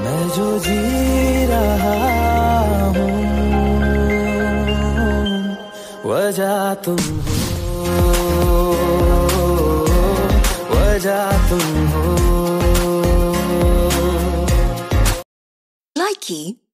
मैं जो जी रहा हूँ वजह तुम हो, वजह तुम हो। Likey